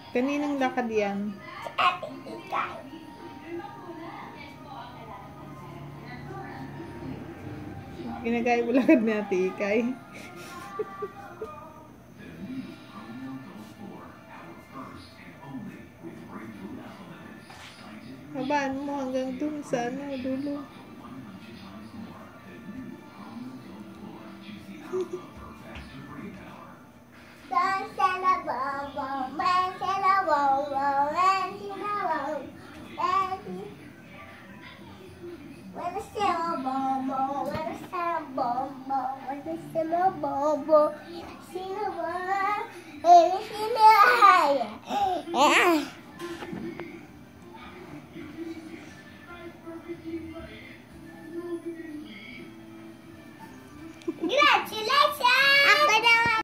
Kaninang lakad yan? Ate Ikay. Ginagaya mo lakad ni Ate Ikay. Habaan mo hanggang dun sa dulo.